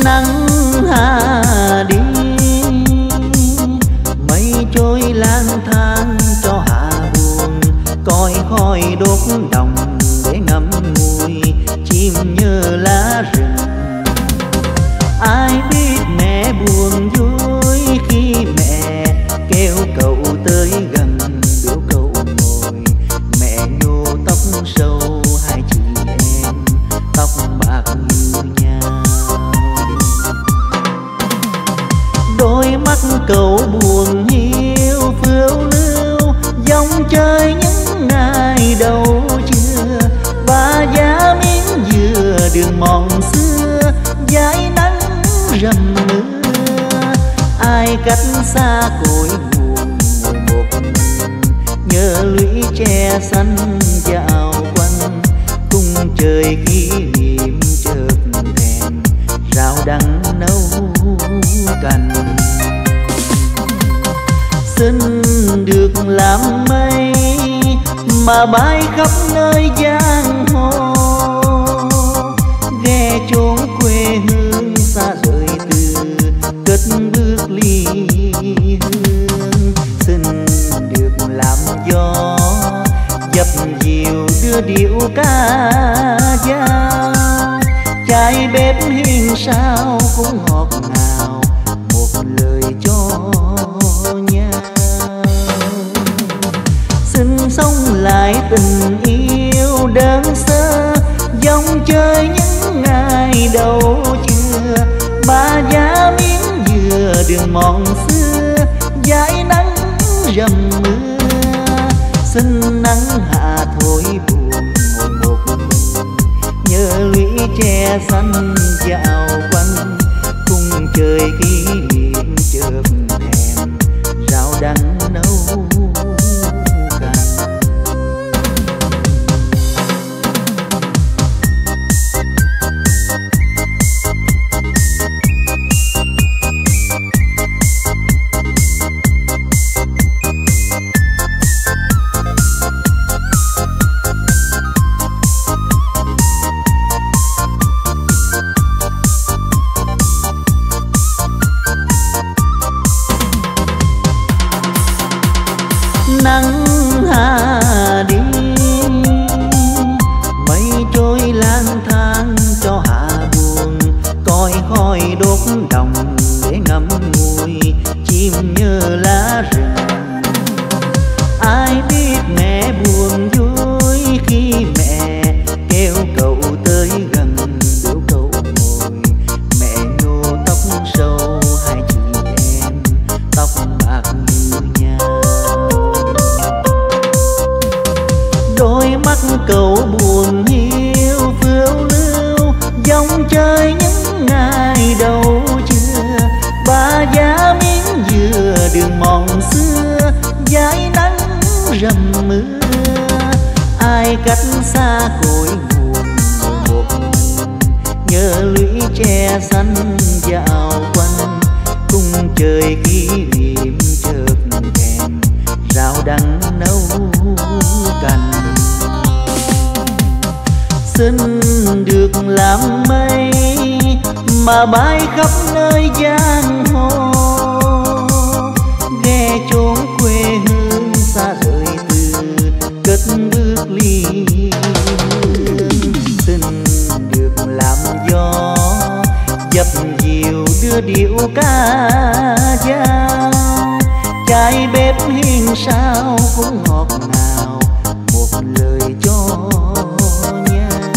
Nắng hạ đi mây trôi lang thang cho hạ buồn, coi khói đốt đồng để ngắm ngùi chim nhớ lá rừng. Ai biết mẹ buồn vui khi mẹ kêu cậu tới gần, biểu cậu ngồi mẹ nhô tóc sâu hai chị em tóc bạc như nhau. Đôi mắt cậu buồn hiu phiêu lưu dòng chơi những ngày đầu chưa, và giá miếng dừa đường mòn xưa dãi nắng rầm mưa. Ai cách xa cội nguồn ngồi một mình, nhớ lũy tre xanh dạo quanh cung trời kỷ niệm chợt thèm rau đắng nấu canh. Xin được làm mây mà bay khắp nơi giang hồ, ghé chốn quê hương xa rời từ cất bước ly hương. Xin được làm gió dập dìu đưa điệu ca dao, trái bếp hiên sao cũng ngọt ngào một lời cho nhau. Xin sống lại tình yêu đơn sơ dòng chơi những ngày đầu chưa, ba giá miếng dừa đường mòn xưa dãi nắng rầm mưa. Xin nắng hạ thổi buồn ngồi một mình, nhớ lũy tre xanh dạo quanh cung trời kỷ niệm chợt thèm rau đắng nấu canh. Nắng hạ đi mây trôi lang thang cho hạ buồn, coi khói đốt đồng để ngắm ngùi chim nhớ lá rừng. Ai biết mẹ buồn vui khi mẹ kêu cậu tới gần, biểu cậu ngồi mẹ nhô tóc sâu hai chị em tóc bạc như nhau. Đôi mắt cậu buồn hiu phiêu lưu dòng chơi những ngày đầu chưa, ba giá miếng dừa đường mòn xưa dãi nắng rầm mưa. Ai cách xa cội nguồn ngồi một mình, nhớ lũy tre xanh dạo quanh cung trời kỷ niệm chợt thèm rau đắng nấu canh. Xin được làm mây mà bay khắp nơi giang hồ, ghé chốn quê hương xa rời từ cất bước ly hương. Xin được làm gió dập dìu đưa điệu ca dao, trái bếp hiên sao cũng ngọt ngào một lời cho nhau.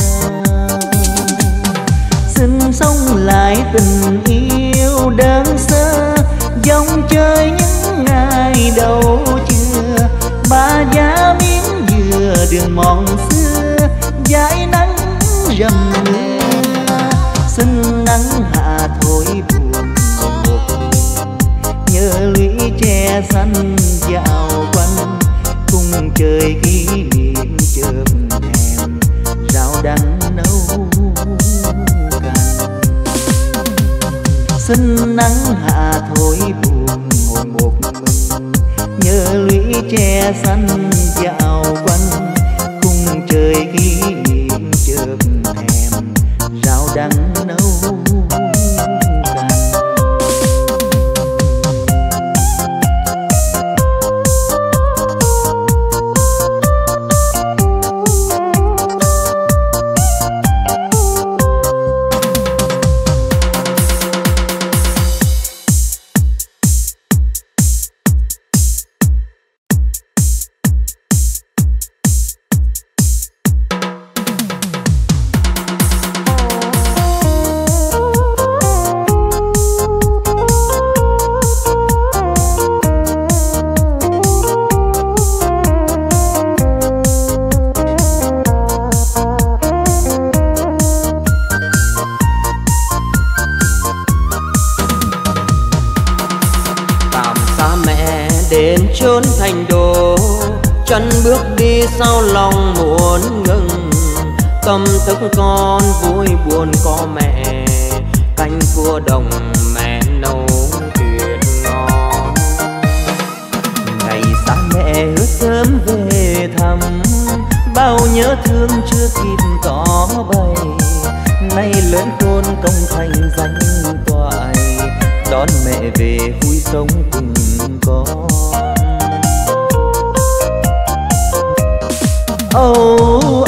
Xin sống lại tình yêu đơn sơ dòng chơi những ngày đầu chưa, ba giá miếng dừa đường mòn xưa dãi nắng rầm mưa. Xin nắng hạ thổi buồn ngồi một mình, nhớ lũy tre xanh dạo quanh cung trời kỷ niệm chợt thèm rau đắng nấu canh. Xin nắng hạ thổi buồn ngồi một mình, nhớ lũy tre xanh dạo quanh cung trời kỷ niệm chợt thèm rau đắng nấu chốn thành đồ, chân bước đi sau lòng muốn ngừng. Tâm thức con vui buồn có mẹ, canh cua đồng mẹ nấu tuyệt ngon. Ngày xa mẹ hứa sớm về thăm, bao nhớ thương chưa kịp tỏ bày. Nay lớn khôn công thành danh toại, đón mẹ về vui sống cùng con. Âu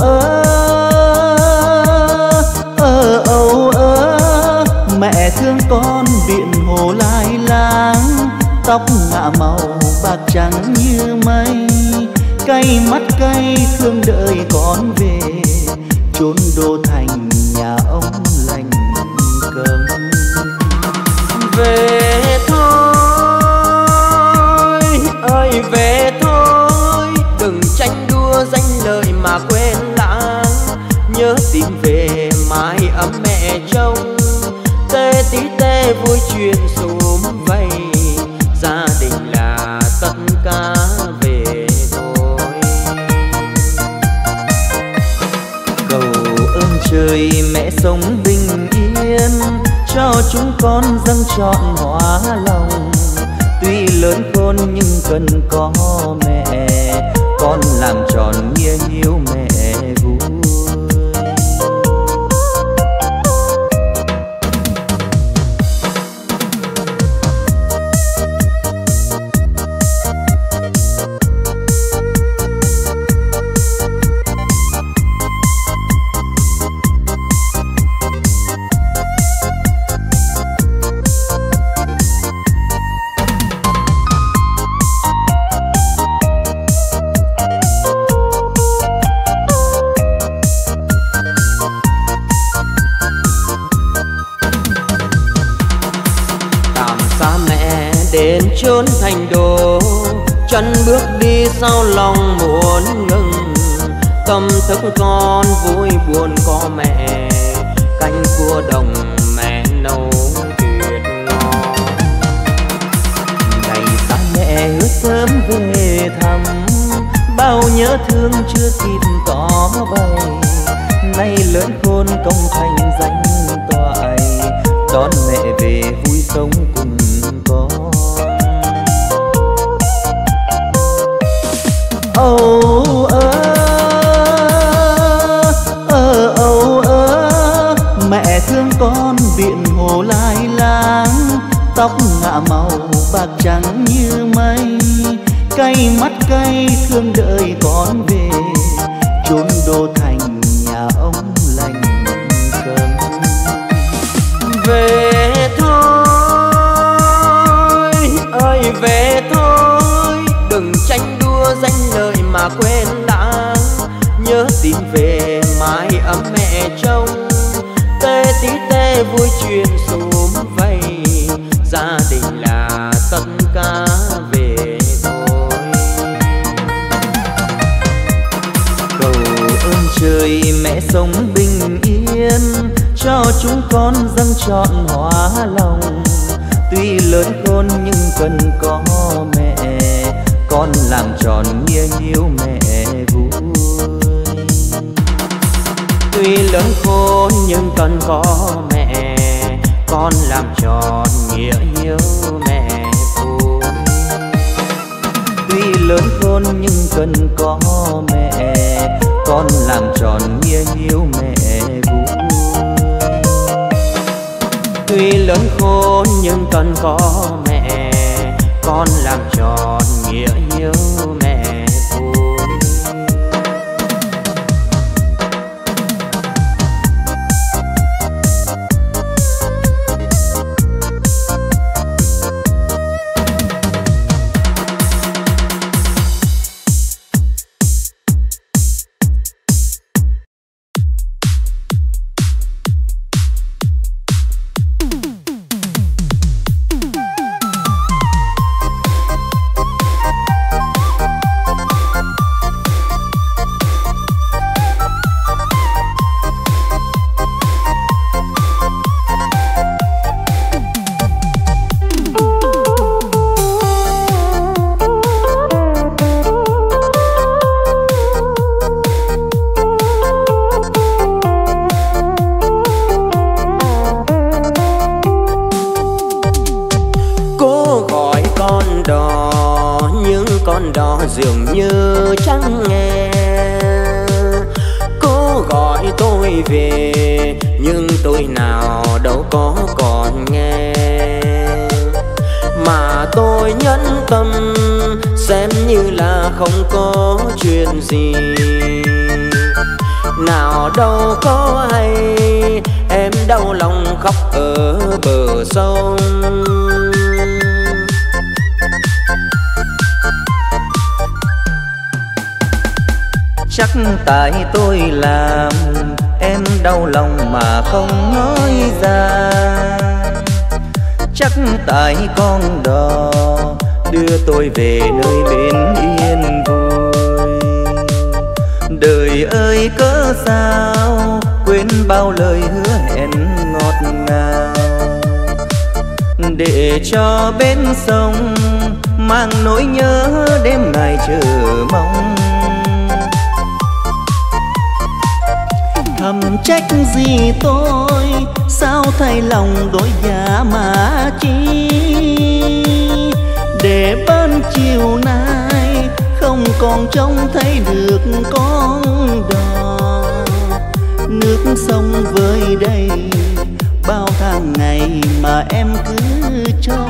mẹ thương con biển hồ lai láng, tóc ngả màu bạc trắng như mây. Cay mắt cay thương đợi con về, chốn đô thành nhà ông lành cầm. Về thôi ơi về thôi, đừng tranh đua danh lợi mà quên lãng. Nhớ tìm về mái ấm mẹ trông, tê tí tê vui chuyện sum vầy. Gia đình là tất cả về thôi. Cầu ơn trời mẹ sống bình yên, cho chúng con dâng trọn hóa lòng. Tuy lớn khôn nhưng cần có mẹ, con làm tròn nghĩa hiếu mẹ vui. Đến chốn thành đồ, chân bước đi sau lòng muốn ngừng. Tâm thức con vui buồn có mẹ, canh cua đồng mẹ nấu tuyệt ngon. Ngày xa mẹ hứa sớm về thăm, bao nhớ thương chưa kịp tỏ bày. Nay lớn khôn công thành danh toại, đón mẹ về vui sống cùng con. Mẹ thương con biển hồ lai láng, tóc ngả màu bạc trắng như mây. Cay mắt cay thương đợi con về, chốn đô thành nhà ông lành cầm. Về thôi ơi về thôi, đừng tranh đua danh lợi mà quên lãng. Nhớ tìm về mái ấm mẹ trông, tê tí tê vui chuyện sum vầy. Gia đình là tất cả về thôi. Cầu ơn trời mẹ sống bình yên, cho chúng con dâng trọn hóa lòng. Tuy lớn khôn nhưng cần có mẹ, con làm tròn nghĩa hiếu mẹ vui. Tuy lớn khôn nhưng cần có mẹ, con làm tròn nghĩa hiếu mẹ vui. Tuy lớn khôn nhưng cần có mẹ, con làm tròn nghĩa hiếu mẹ vui. Tuy lớn khôn nhưng cần có mẹ, con làm tròn nghĩa hiếu mẹ vui. dường như chẳng nghe. Cô gọi tôi về nhưng tôi nào đâu có còn nghe. Mà tôi nhẫn tâm xem như là không có chuyện gì. Nào đâu có hay em đau lòng khóc ở bờ sông. Chắc tại tôi làm em đau lòng mà không nói ra. Chắc tại con đò đưa tôi về nơi bên yên vui. Đời ơi cớ sao quên bao lời hứa hẹn ngọt ngào, để cho bên sông mang nỗi nhớ đêm ngày chờ mong. Thầm trách gì tôi sao thay lòng đổi dạ mà chi, để bên chiều nay không còn trông thấy được con đò. Nước sông vơi đây bao tháng ngày mà em cứ trông.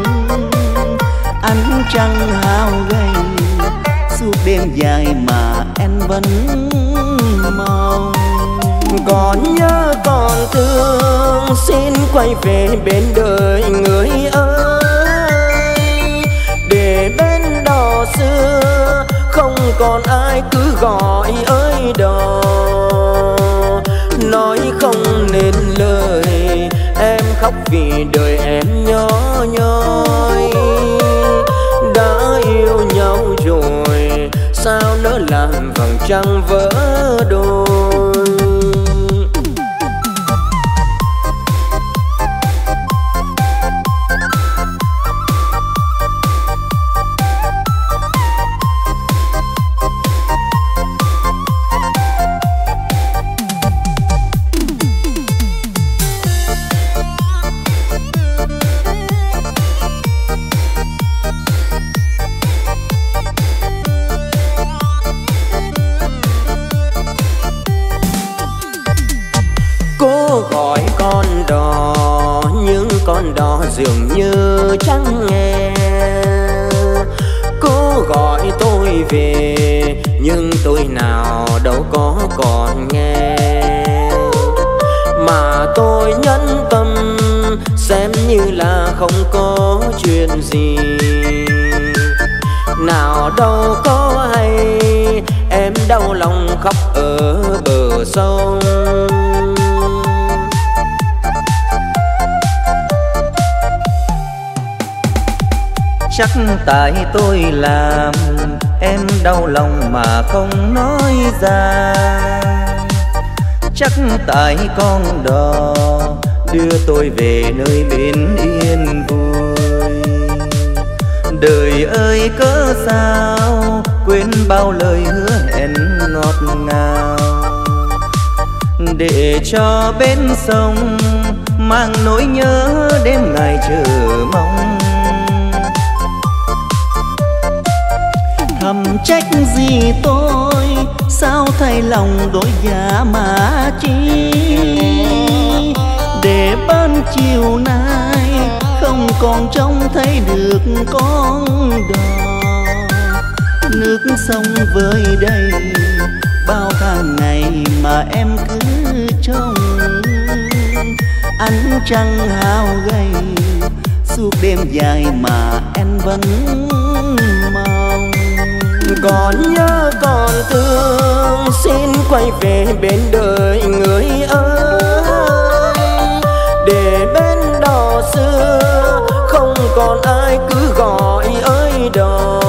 Ánh trăng hao gầy suốt đêm dài mà em vẫn mong. Còn nhớ còn thương xin quay về bên đời người ơi, để bên đò xưa không còn ai cứ gọi ơi đò. Nói không nên lời em khóc vì đời em nhỏ nhoi. Đã yêu nhau rồi sao nỡ làm vầng trăng vỡ đôi. Con đò dường như chẳng nghe. Cô gọi tôi về nhưng tôi nào đâu có còn nghe. Mà tôi nhẫn tâm xem như là không có chuyện gì. Nào đâu có hay em đau lòng khóc ở bờ sông. Chắc tại tôi làm em đau lòng mà không nói ra. Chắc tại con đò đưa tôi về nơi bên yên vui. Đời ơi cớ sao quên bao lời hứa hẹn ngọt ngào, để cho bên sông mang nỗi nhớ đêm ngày chờ mong. Thầm trách gì tôi sao thay lòng đổi dạ mà chi, để bên chiều nay không còn trông thấy được con đò. Nước sông vơi đây bao tháng ngày mà em cứ trông. Ánh trăng hao gầy suốt đêm dài mà em vẫn mong. Còn nhớ còn thương xin quay về bên đời người ơi, để bên đò xưa không còn ai cứ gọi ơi đò.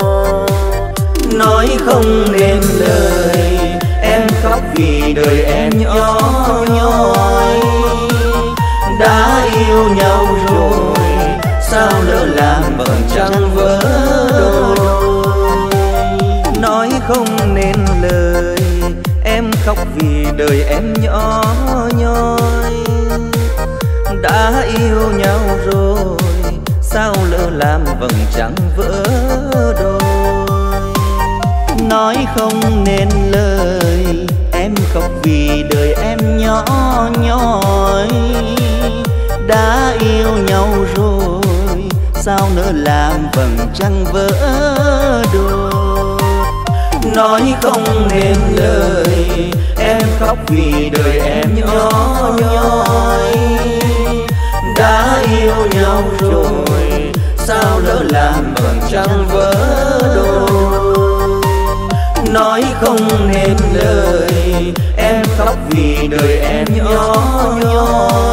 Nói không nên lời em khóc vì đời em nhỏ nhoi. Đã yêu nhau rồi sao lỡ làm vầng trăng vỡ đôi. Nói không nên lời em khóc vì đời em nhỏ nhoi. Đã yêu nhau rồi sao lỡ làm vầng trăng vỡ đôi. nói không nên lời, em khóc vì đời em nhỏ nhoi. Đã yêu nhau rồi sao nỡ làm vầng trăng vỡ đôi. Nói không nên lời, em khóc vì đời em nhỏ nhoi. Đã yêu nhau rồi sao lỡ làm vầng trăng vỡ đôi. Nói không nên lời, em khóc vì đời em nhỏ nhoi.